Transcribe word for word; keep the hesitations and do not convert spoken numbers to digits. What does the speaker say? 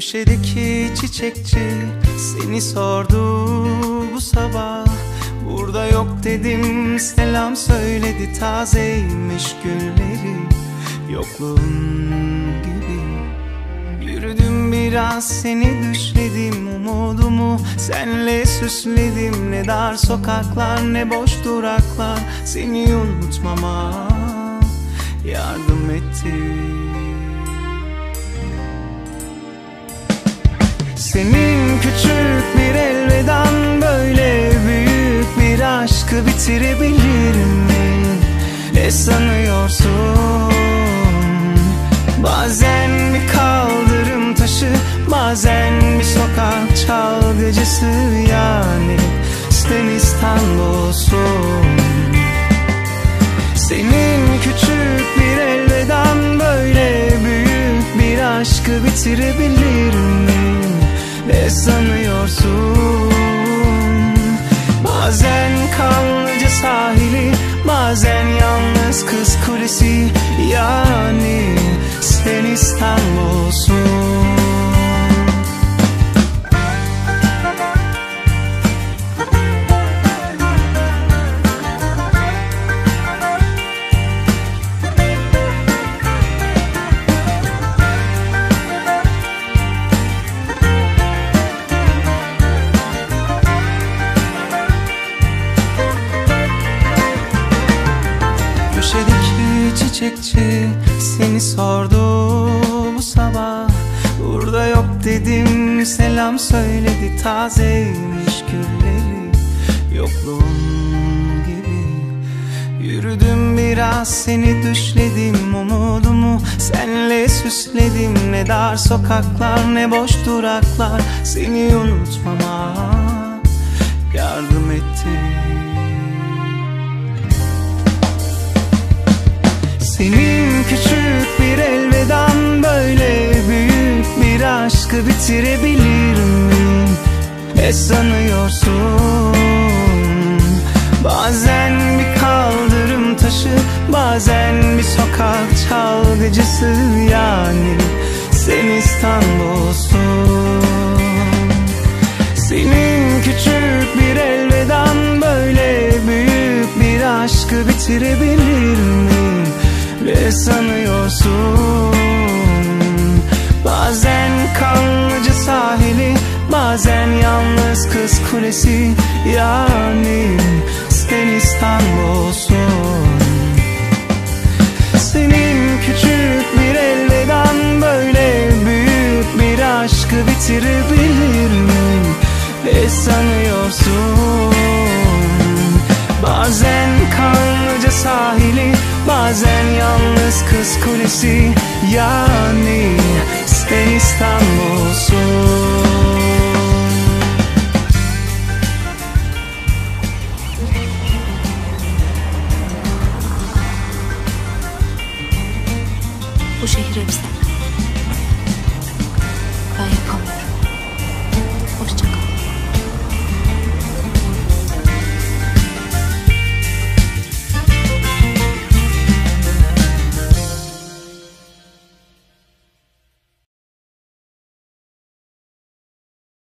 Köşedeki çiçekçi seni sordu bu sabah. Burada yok dedim, selam söyledi, tazeymiş gülleri yokluğun gibi. Yürüdüm biraz, seni düşledim, umudumu senle süsledim. Ne dar sokaklar ne boş duraklar seni unutmama yardım etti. Senin küçük bir elvedan böyle büyük bir aşkı bitirebilir mi? Ne sanıyorsun? Bazen bir kaldırım taşı, bazen bir sokak çalgıcısı, yani sen İstanbul'sun. Senin küçük bir elvedan böyle büyük bir aşkı bitirebilir mi? Ne sanıyorsun? Bazen Kanlıca sahili, bazen yalnız Kız Kulesi, yani sen İstanbul'sun. Köşedeki çiçekçi seni sordu bu sabah. Burada yok dedim, selam söyledi, tazeymiş gülleri yokluğun gibi. Yürüdüm biraz, seni düşledim, umudumu senle süsledim. Ne dar sokaklar ne boş duraklar seni unutmama yardım etti. Senin küçük bir elvedan böyle büyük bir aşkı bitirebilir mi? Ne sanıyorsun? Bazen bir kaldırım taşı, bazen bir sokak çalgıcısı, yani sen İstanbul'sun. Senin küçük bir elvedan böyle büyük bir aşkı bitirebilir mi? Ne sanıyorsun? Bazen Kanlıca sahili, bazen yalnız Kız Kulesi, yani sen İstanbul'sun. Senin küçük bir elvedan böyle büyük bir aşkı bitirebilir mi? Ne sanıyorsun? Bazen Kanlıca sahili, bazen yalnız Kız Kulesi, yani sen İstanbul'sun.